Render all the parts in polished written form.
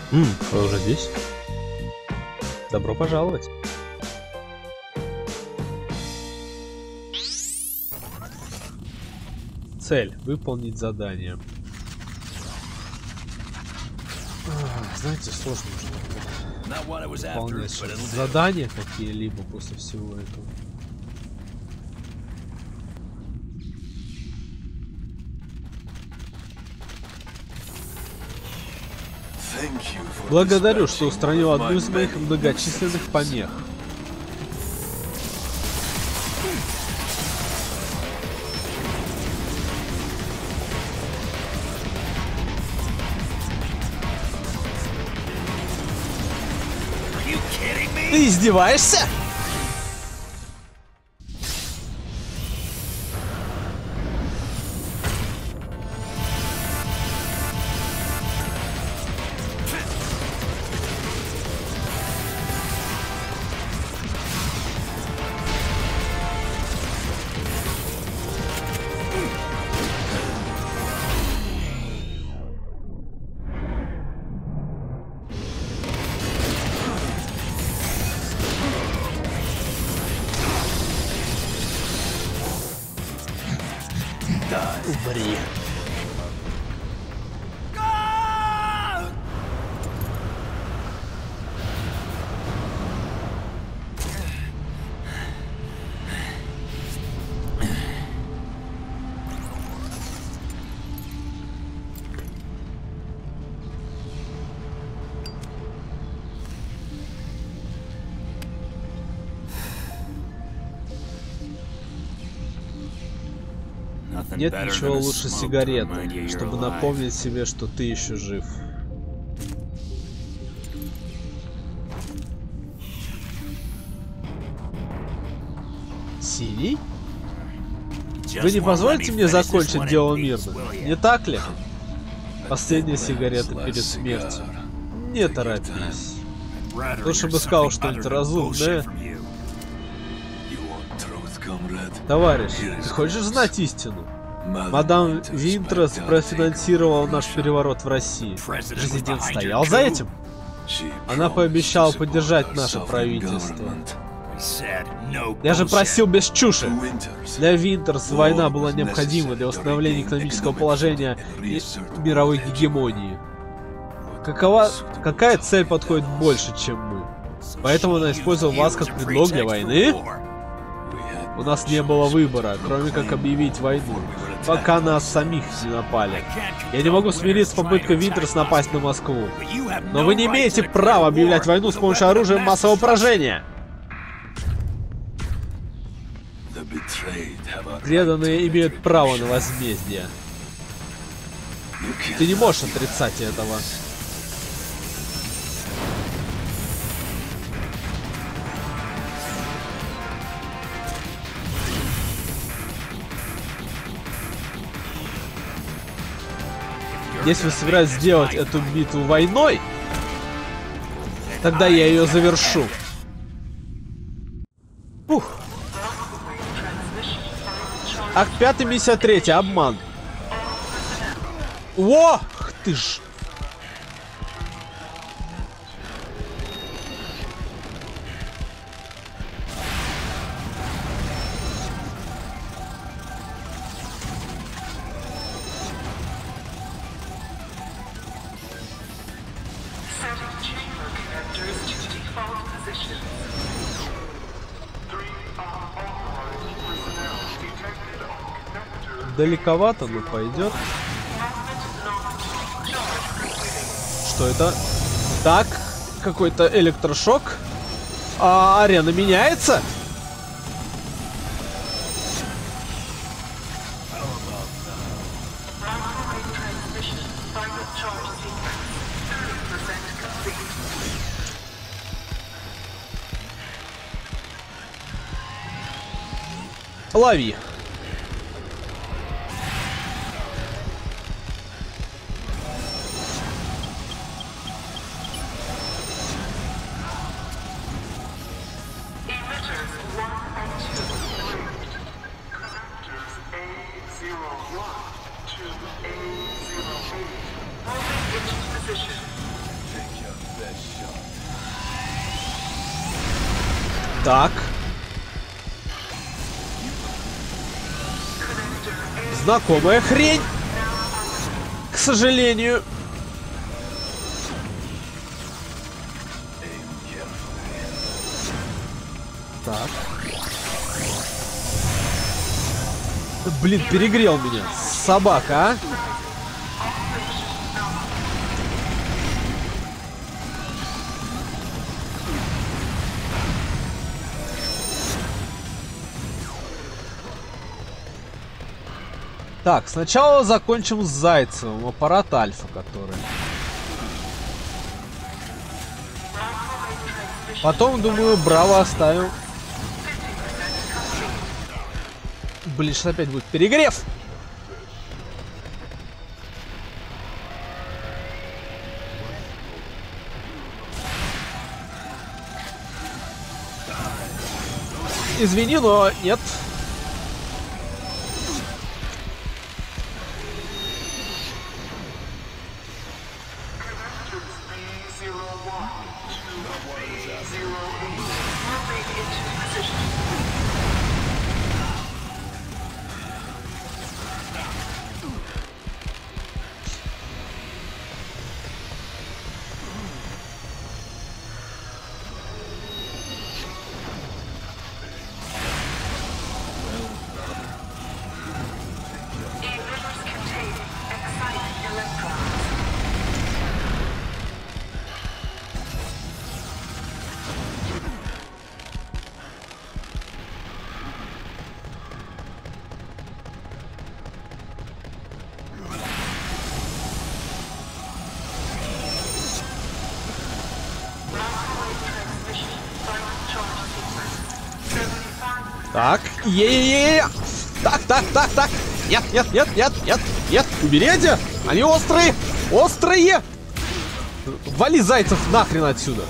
Вы уже здесь? Добро пожаловать. Цель. Выполнить задание. Знаете, сложно уже выполнять задания какие-либо после всего этого. Благодарю, что устранил одну из моих многочисленных помех. Ты издеваешься? Умри. Нет ничего лучше сигареты, чтобы напомнить себе, что ты еще жив. Синий? Вы не позволите мне закончить дело мирно, не так ли? Последняя сигарета перед смертью. Не торопись. Лучше бы сказал что-нибудь разумное. Товарищ, ты хочешь знать истину? Мадам Винтрес профинансировала наш переворот в России. Президент стоял за этим? Она пообещала поддержать наше правительство. Я же просил без чуши. Для Винтерс война была необходима для восстановления экономического положения и мировой гегемонии. Какая цель подходит больше, чем мы? Поэтому она использовала вас как предлог для войны? У нас не было выбора, кроме как объявить войну, пока нас самих не напали. Я не могу смириться с попыткой Винтерс напасть на Москву. Но вы не имеете права объявлять войну с помощью оружия массового поражения. Преданные имеют право на возмездие. Ты не можешь отрицать этого. Если вы собираетесь сделать эту битву войной, тогда я ее завершу. Ух. Акт 5, миссия 3. Обман. Ох ты ж. Далековато, но пойдет. Что это? Так, какой-то электрошок. А арена меняется? Лови. Так. Знакомая хрень. К сожалению. Так. Блин, перегрел меня. Собака, а? Так, сначала закончим с Зайцевым. Аппарат Альфа, который. Потом, думаю, Браво оставим. Блин, сейчас опять будет перегрев. Извини, но нет. Так, Так. Нет. Уберите! Они острые! Острые! Вали зайцев нахрен отсюда!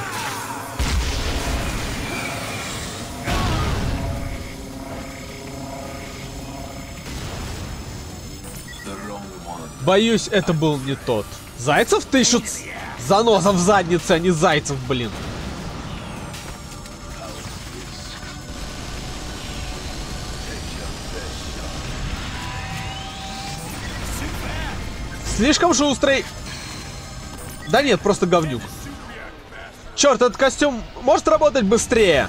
Боюсь, это был не тот. Зайцев? Ты еще заноза в заднице, а не Зайцев, блин. Слишком шустрый. Да нет, просто говнюк. Черт, этот костюм может работать быстрее.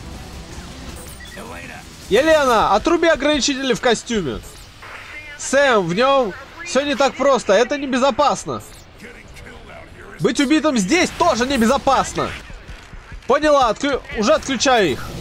Елена, отруби ограничители в костюме. Сэм, в нем все не так просто. Это небезопасно. Быть убитым здесь тоже небезопасно. Поняла, уже отключаю их.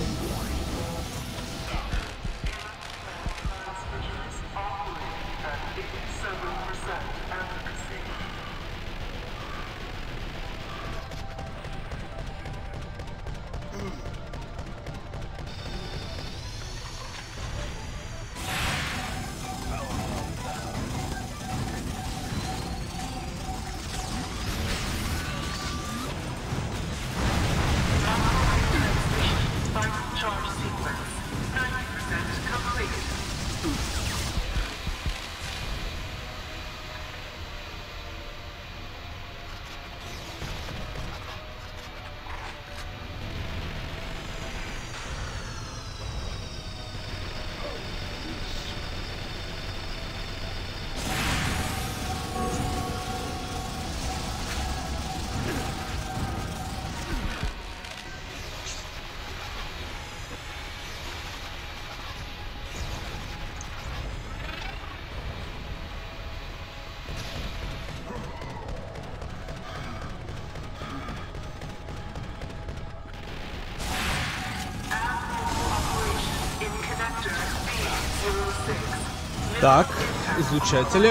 Так, излучатели.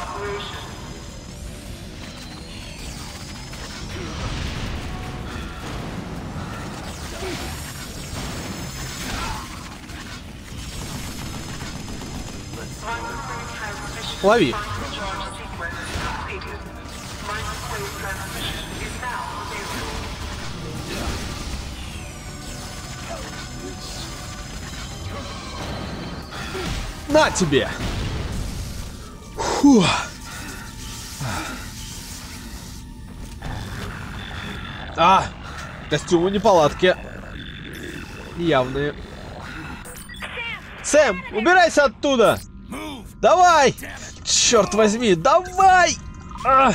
Лови. На тебе. Фух. Костюмы неполадки. явные. Сэм, убирайся оттуда! Давай! Черт возьми, давай! Ах!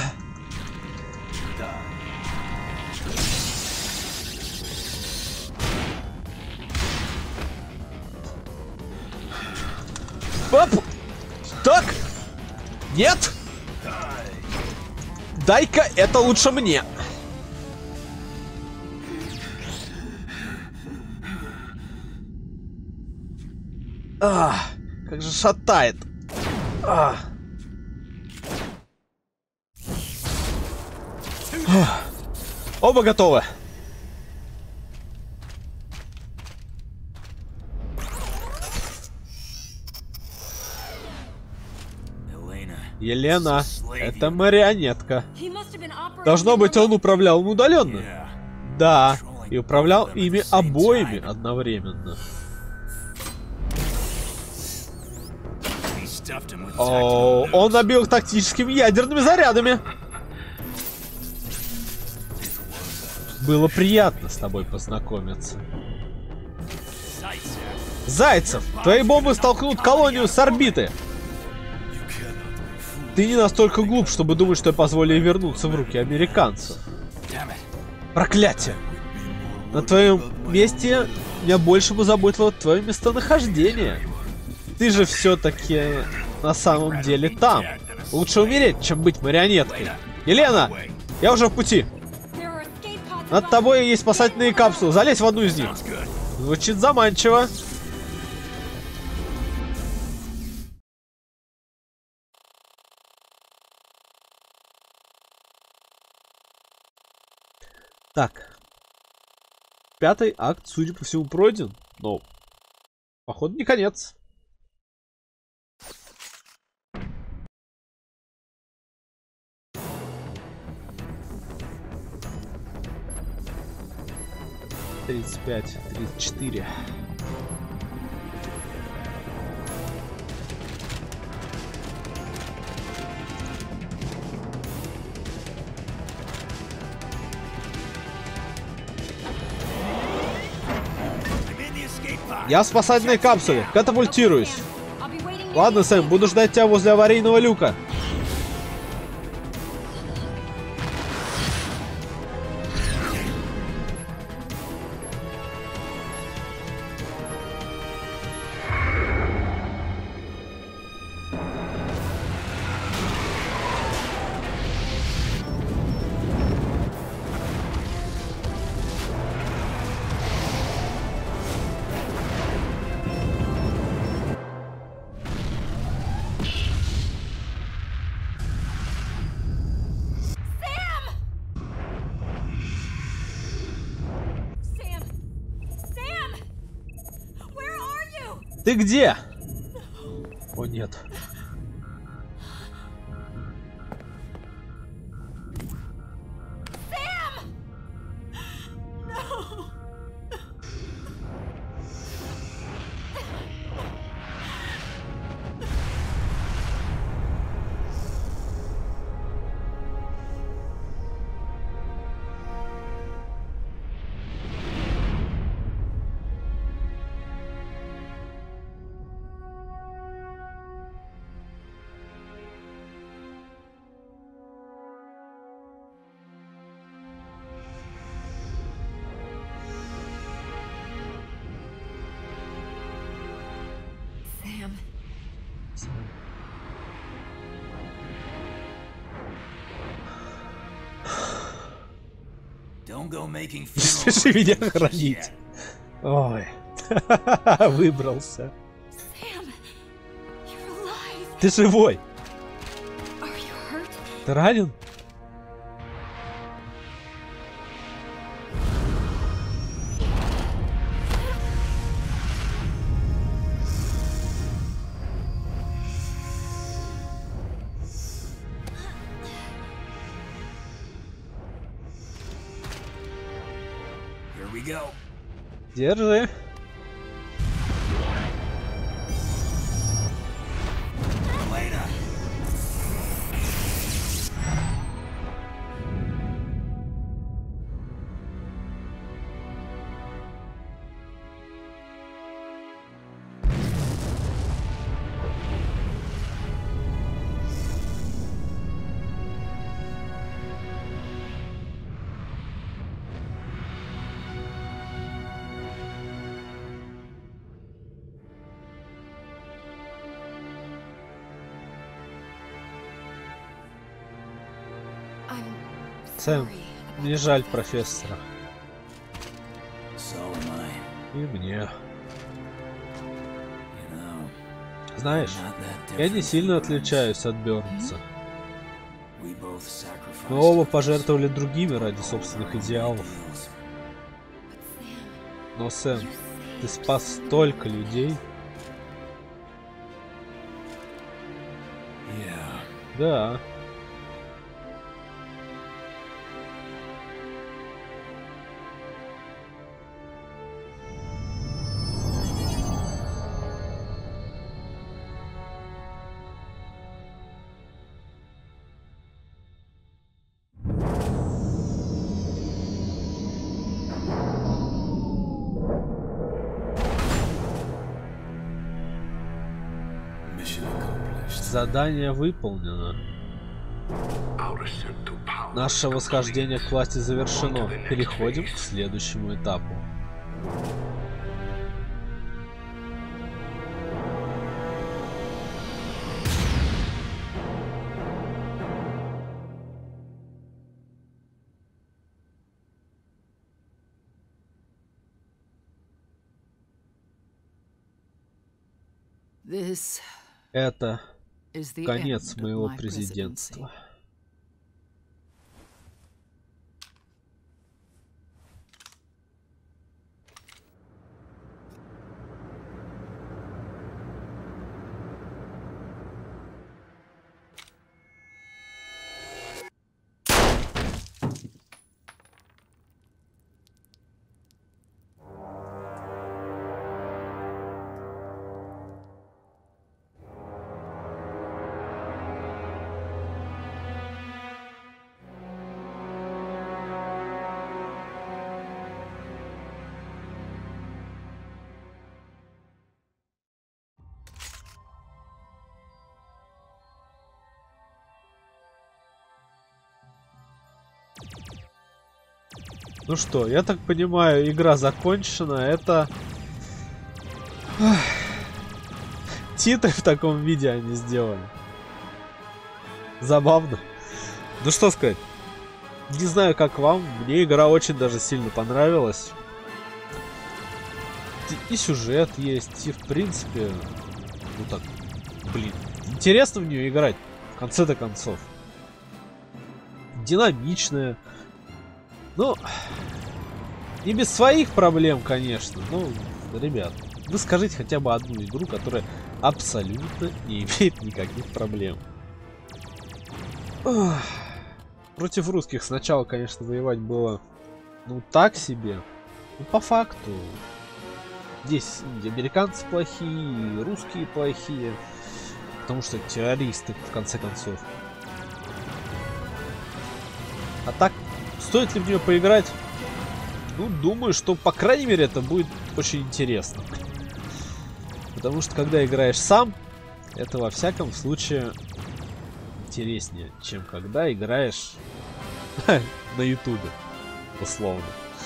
Оп! Так! Нет! Дай-ка это лучше мне. Как же шатает. Оба готовы. Елена, это марионетка. Должно быть, он управлял им удаленно. Да, и управлял ими обоими одновременно. О, он набил их тактическими ядерными зарядами. Было приятно с тобой познакомиться. Зайцев, твои бомбы столкнут колонию с орбиты. Ты не настолько глуп, чтобы думать, что я позволю ей вернуться в руки американцев. Проклятие! На твоем месте меня больше бы заботило твое местонахождение. Ты же все-таки на самом деле там. Лучше умереть, чем быть марионеткой. Елена, я уже в пути. Над тобой есть спасательные капсулы. Залезь в одну из них. Звучит заманчиво. Так. 5-й акт, судя по всему, пройден. Но, походу, не конец. Тридцать 34. Я в спасательной капсуле. Катапультируюсь. Ладно, Сэм, буду ждать тебя возле аварийного люка. Ты где? О, нет. Не спеши меня хранить. Ой. Выбрался. Ты живой? Ты ранен? Держи. Сэм, мне жаль профессора. И мне. Знаешь, я не сильно отличаюсь от Бёрнса. Мы оба пожертвовали другими ради собственных идеалов. Но, Сэм, ты спас столько людей. Да. Задание выполнено. Наше восхождение к власти завершено. Переходим к следующему этапу. Это конец моего президентства. Ну что, я так понимаю, игра закончена. Это... Титры в таком виде они сделали. Забавно. Ну что сказать. Не знаю, как вам. Мне игра очень даже сильно понравилась. И сюжет есть, и в принципе... Ну так, блин. Интересно в нее играть. В конце-то концов. Динамичная. Ну, не без своих проблем, конечно. Ну, ребят, вы скажите хотя бы одну игру, которая абсолютно не имеет никаких проблем. Ох. Против русских сначала, конечно, воевать было, ну, так себе. Ну, по факту. Здесь и американцы плохие, и русские плохие. Потому что террористы, в конце концов. А так... Стоит ли в нее поиграть? Ну, думаю, что, по крайней мере, это будет очень интересно. Потому что, когда играешь сам, это, во всяком случае, интереснее, чем когда играешь на ютубе, условно.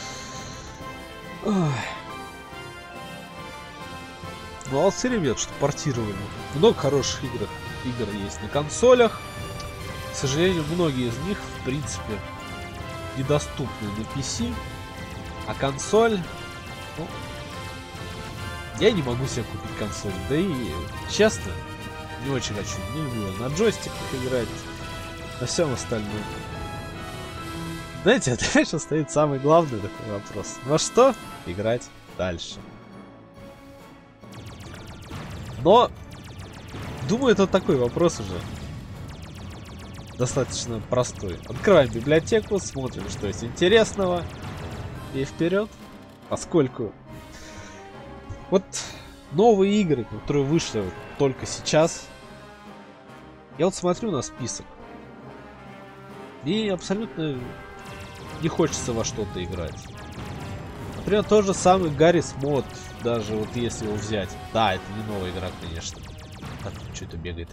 Молодцы, ребят, что портировали. Много хороших игр есть на консолях. К сожалению, многие из них, в принципе, недоступны на PC, а консоль, ну, я не могу себе купить консоль, да и честно, не очень хочу, не люблю на джойстиках играть, на всем остальном. Знаете, это, конечно, стоит самый главный такой вопрос. Во что играть дальше? Но, думаю, это такой вопрос уже. Достаточно простой. Открываем библиотеку, смотрим, что есть интересного. И вперед. Поскольку вот новые игры, которые вышли вот только сейчас. Я вот смотрю на список. И абсолютно не хочется во что-то играть. Например, тот же самый Гаррис Мод. Даже вот если его взять. Да, это не новая игра, конечно. Так, что это бегает?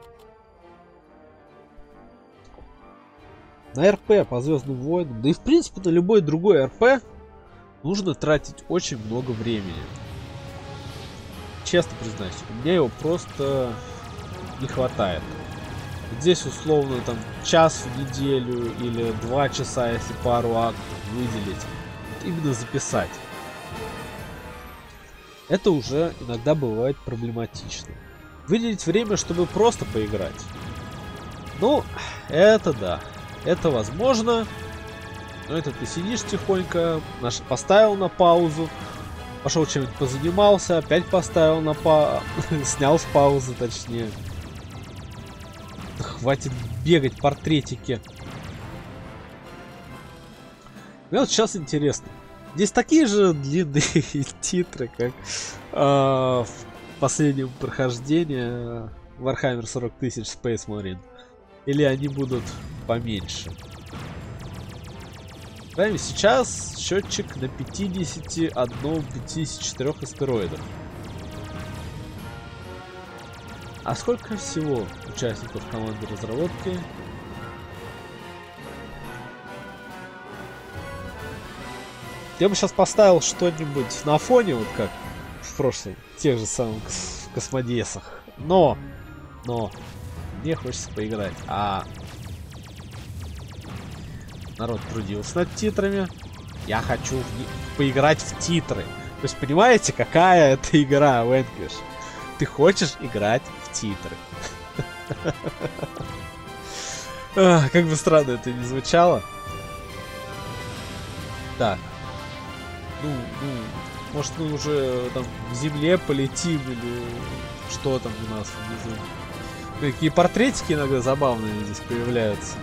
На РП по Звездным войнам, да и в принципе на любой другой РП нужно тратить очень много времени. Честно признаюсь, у меня его просто не хватает. Здесь условно там час в неделю или 2 часа, если пару актов выделить. Вот именно записать. Это уже иногда бывает проблематично. Выделить время, чтобы просто поиграть. Ну, это да. Это возможно. Но это ты сидишь тихонько, поставил на паузу, пошел чем-нибудь позанимался, опять поставил на снял с паузы, точнее. Хватит бегать, портретики. Мне вот сейчас интересно. Здесь такие же длинные титры, как в последнем прохождении Warhammer 40 000 Space Marine. Или они будут поменьше. Прямо сейчас счетчик на 51-54 астероидов. А сколько всего участников команды разработки? Я бы сейчас поставил что-нибудь на фоне, вот как в прошлом, тех же самых космодесах. Но мне хочется поиграть. А народ трудился над титрами. Я хочу поиграть в титры. То есть, понимаете, какая это игра, Vanquish? Ты хочешь играть в титры. Как бы странно это ни звучало. Так. Может, мы уже там в земле полетим или что там у нас внизу. Какие портретики иногда забавные здесь появляются.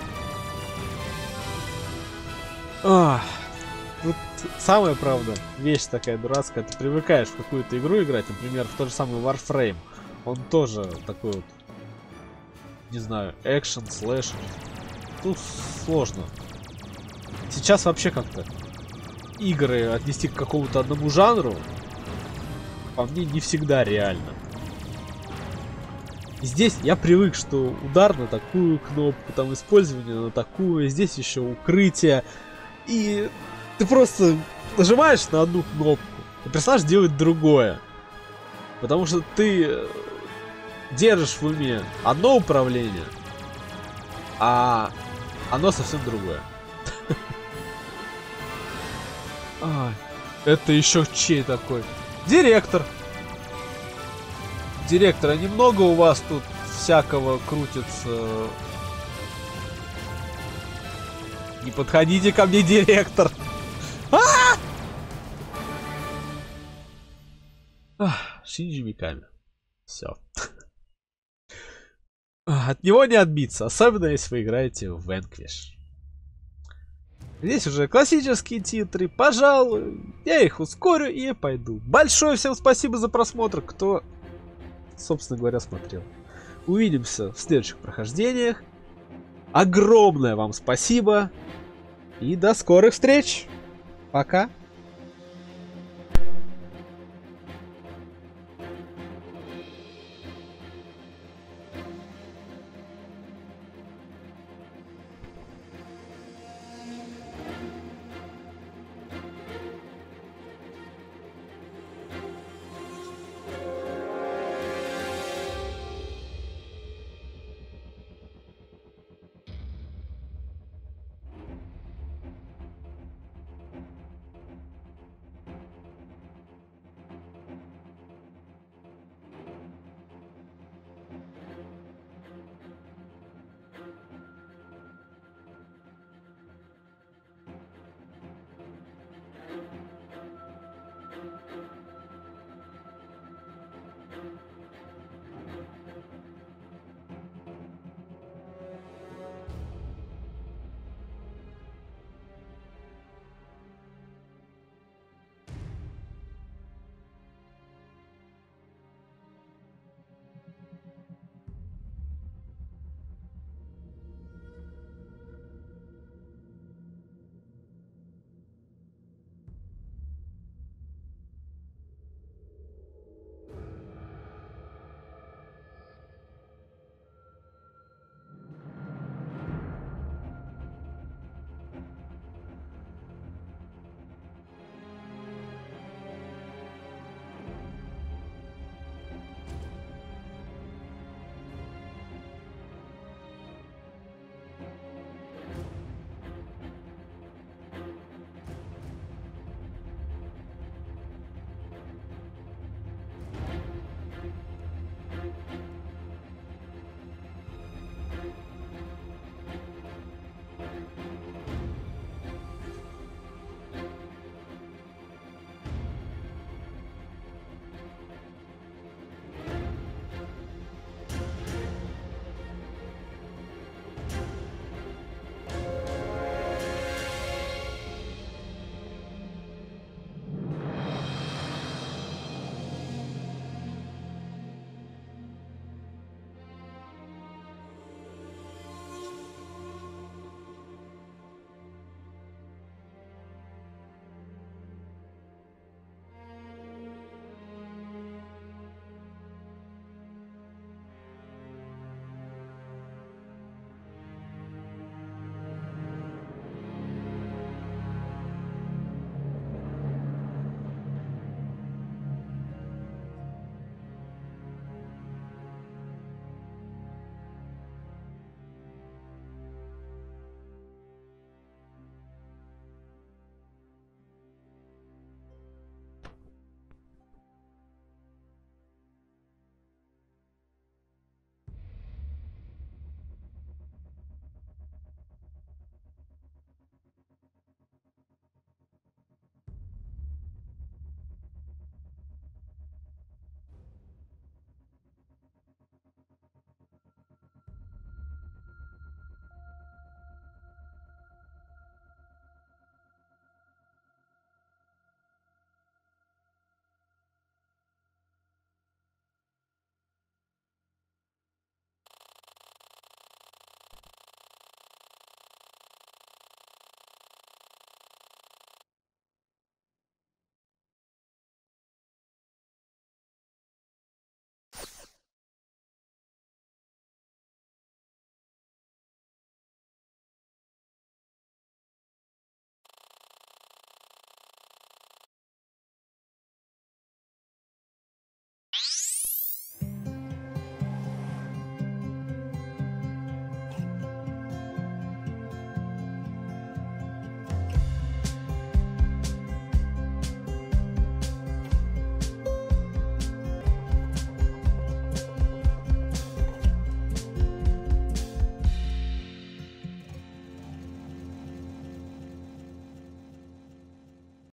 Тут самая, правда, вещь такая дурацкая. Ты привыкаешь в какую-то игру играть, например, в тот же самый Warframe. Он тоже такой вот, не знаю, экшен, слэшер. Тут сложно. Сейчас вообще как-то игры отнести к какому-то одному жанру, по мне, не всегда реально. Здесь я привык, что удар на такую кнопку, там использование на такую, здесь еще укрытие. И ты просто нажимаешь на одну кнопку, и персонаж делает другое. Потому что ты держишь в уме одно управление, а оно совсем другое. Это еще чей такой? Директор. Директор, а немного у вас тут всякого крутится? Не подходите ко мне, директор. Шинджи Миками. Все. От него не отбиться, особенно если вы играете в Vanquish. Здесь уже классические титры. Пожалуй, я их ускорю и пойду. Большое всем спасибо за просмотр, кто, собственно говоря, смотрел. Увидимся в следующих прохождениях. Огромное вам спасибо. И до скорых встреч. Пока.